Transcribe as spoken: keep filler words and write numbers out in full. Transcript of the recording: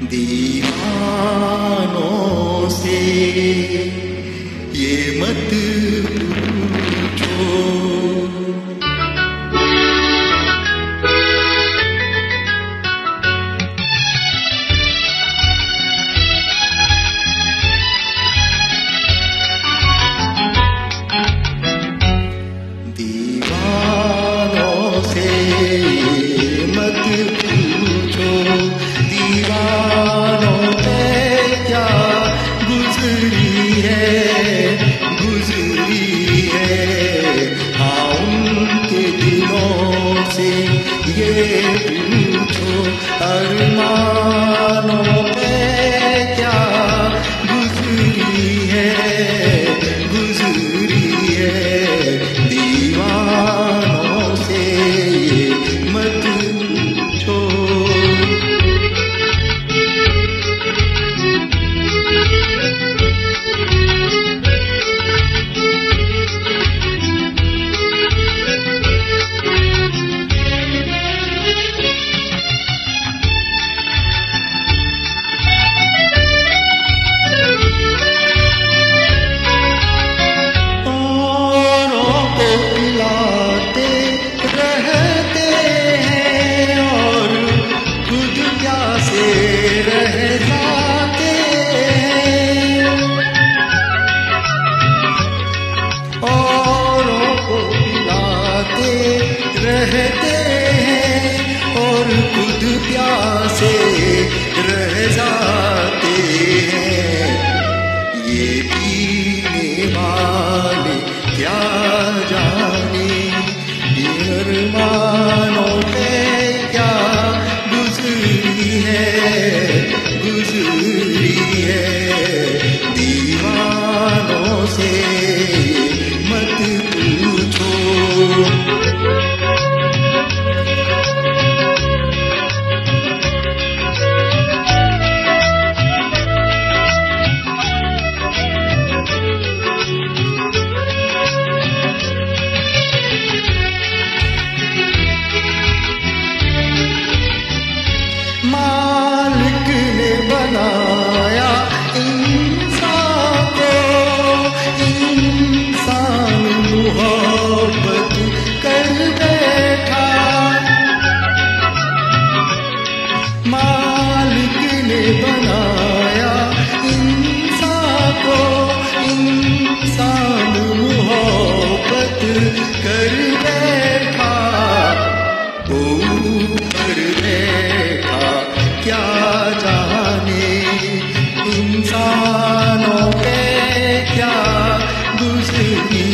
दीवानों से ये मत पूछो, दीवानों से ये मत पूछो, दीवानों पे क्या गुजरी है गुजरी है। हाँ, उनके दिलों से ये पूछो, अरमानों पे क्या गुजरी है गुजरी है। दीवानों से ये मत पूछो। रहते हैं और खुद प्यासे रह जाते हैं। ये पीने वाले क्या जाने, ये अरमानों पे क्या गुजरी है गुजरी है। दीवानों से मत पूछो। मालिक ने बनाया इंसान को, इंसान मोहब्बत कर बैठा। मालिक ने बनाया इंसान को, इंसान मोहब्बत कर बैठा। ऊपर बैठा क्या जाने, इंसानों पे क्या गुजरी